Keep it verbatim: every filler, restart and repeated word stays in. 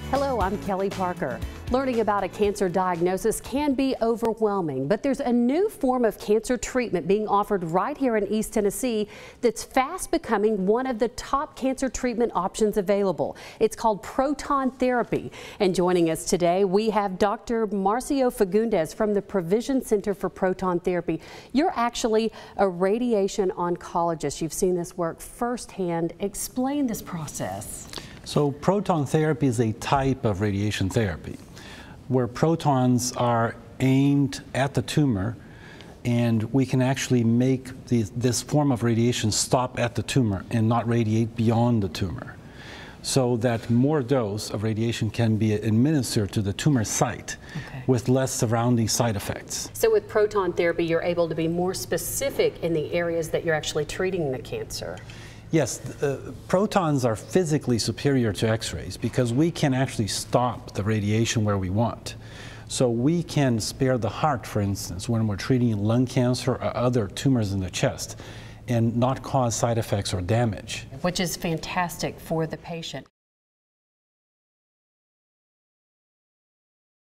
Hello, I'm Kelly Parker. Learning about a cancer diagnosis can be overwhelming, but there's a new form of cancer treatment being offered right here in East Tennessee that's fast becoming one of the top cancer treatment options available. It's called Proton Therapy. And joining us today, we have Doctor Marcio Fagundes from the Provison Center for Proton Therapy. You're actually a radiation oncologist. You've seen this work firsthand. Explain this process. So proton therapy is a type of radiation therapy where protons are aimed at the tumor, and we can actually make the, this form of radiation stop at the tumor and not radiate beyond the tumor, so that more dose of radiation can be administered to the tumor site okay. with less surrounding side effects. So with proton therapy, you're able to be more specific in the areas that you're actually treating the cancer. Yes, uh, protons are physically superior to X-rays because we can actually stop the radiation where we want. So we can spare the heart, for instance, when we're treating lung cancer or other tumors in the chest, and not cause side effects or damage. Which is fantastic for the patient.